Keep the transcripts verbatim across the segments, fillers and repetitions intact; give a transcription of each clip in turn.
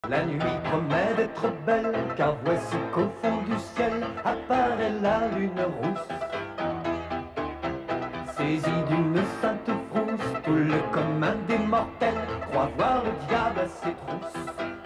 La nuit promet d'être belle, car voici qu'au fond du ciel apparaît la lune rousse. Saisi d'une sainte frousse, tout le commun des mortels croit voir le diable à ses trousses.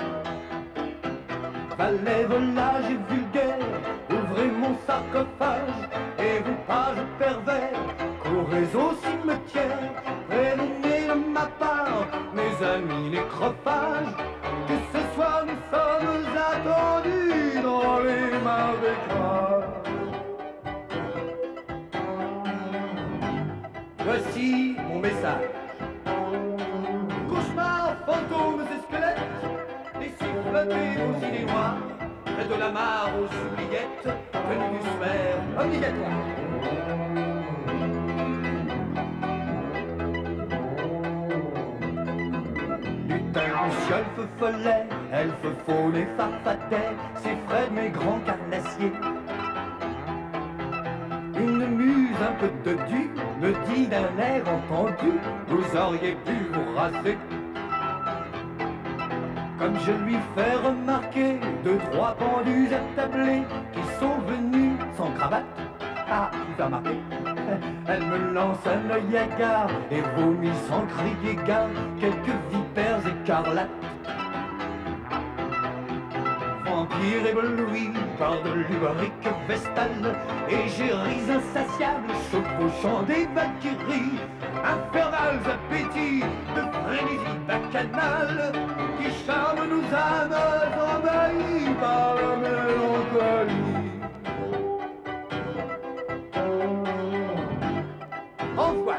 Valets, volages et vulgaires, ouvrez mon sarcophage, et vous pages pervers, courez au cimetière, prévenez de ma part, mes amis les crophages, que ce soir nous sommes attendus dans les marécages. Voici mon message. Cauchemars, fantômes et squelettes, laissez flotter vos idées noires, près de la mare aux oubliettes, venus du sphère obligatoire. Lutin, feu follet, elfe faune et farfadet, c'est Fred mes grands carnassiers. Une muse un peu dodue me dit d'un air entendu, vous auriez pu vous raser. Comme je lui fais remarquer deux, trois pendus attablés qui sont venus sans cravate. Ah, tu as remarqué? Elle me lance un œil hagard et vomit sans crier gare quelques vipères écarlates. Vampire ébloui par de l'ubérique vestale, égéries insatiables chevauchant des valkyries, infernals appétits de frénésie bacchanale qui charment nos âmes envahies par la mélancolie. Envoie.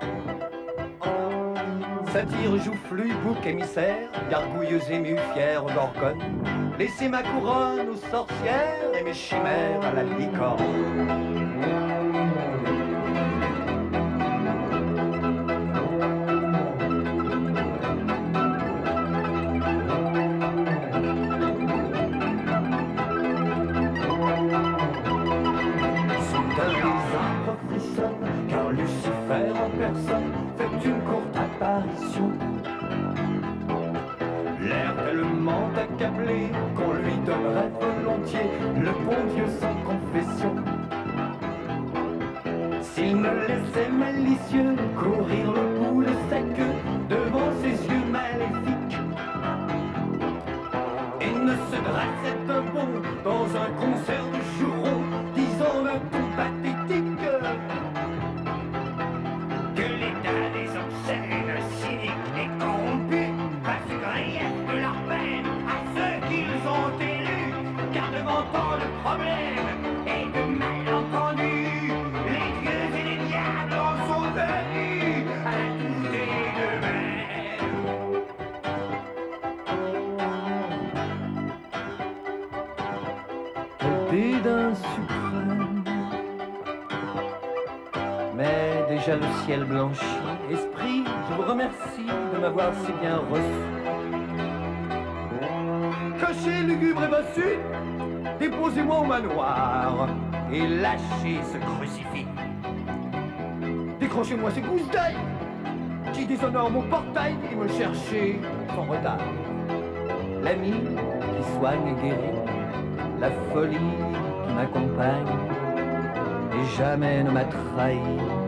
Satyre, joufflu, bouc émissaire, gargouilleuse émue, fière gorgone, laissez ma couronne aux sorcières et mes chimères à la licorne. Car Lucifer en personne fait une courte apparition. L'air tellement accablé qu'on lui donnerait volontiers le bon Dieu sans confession. S'il me laissait malicieux courir le bout de sa queue devant ses yeux maléfiques et ne se dressait de bon dans un concert de jurons disant d'un ton pathétique que l'état des obscènes, cyniques et corrompus fasse grief de leur peine à ceux qu'ils ont élus, car devant tant de problèmes et de malentendus, les dieux et les diables en sont venus à douter d'eux-mêmes. Quel dédain suprême, mais déjà le ciel blanchit. Esprit, je vous remercie de m'avoir si bien reçu. Cocher lugubre et bossu, déposez-moi au manoir et lâchez ce crucifix. Décrochez-moi ces gousses d'ail qui déshonorent mon portail et me cherchez sans retard. L'ami qui soigne et guérit, la folie qui m'accompagne et jamais ne m'a trahi.